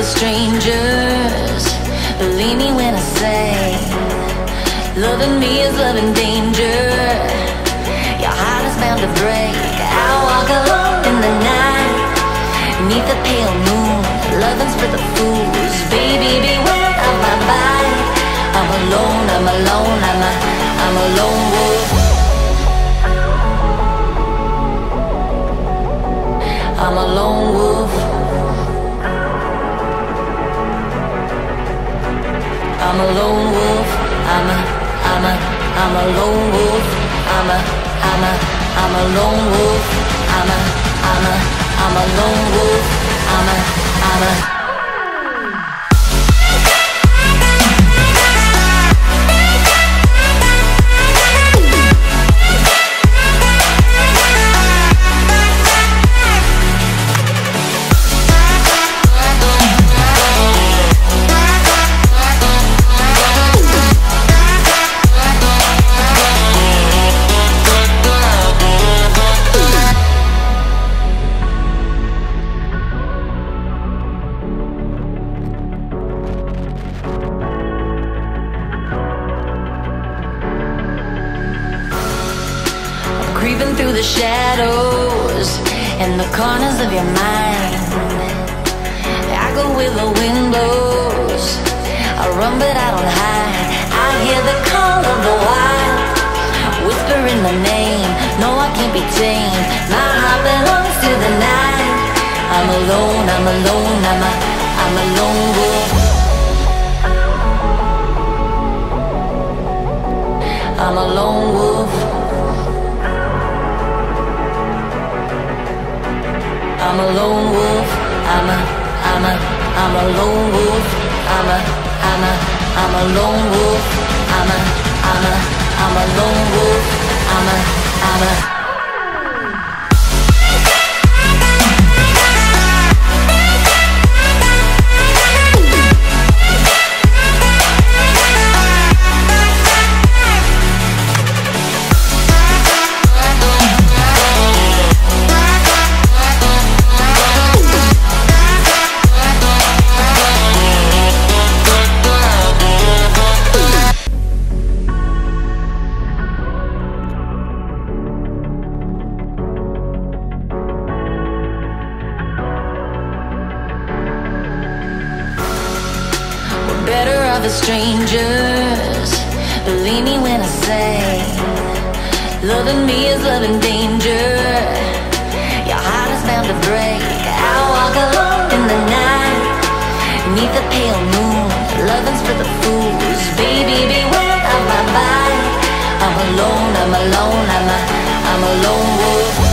strangers. Believe me when I say, loving me is loving danger. Your heart is bound to break. I walk alone in the night, neath the pale moon, loving's for the fools. Baby, beware of my bite. I'm alone, I'm alone, I'm a lone wolf. I'm a lone wolf. I'm a lone wolf. I'm a lone wolf. I'm a lone wolf. I'm a lone wolf. I'm a creeping through the shadows in the corners of your mind. I go where the wind blows. I run but I don't hide. I hear the call of the wild, whispering the name. No, I can't be tamed. My heart belongs to the night. I'm alone, I'm alone, I'm a lone wolf. I'm a lone wolf. I'm a lone wolf. I'm a lone wolf. I'm a lone wolf. I'm a lone wolf. I'm a better off as strangers. Believe me when I say, loving me is loving danger. Your heart is bound to break. I walk alone in the night, neath the pale moon, loving's for the fools. Baby, beware of my bite. I'm alone, I'm a lone wolf.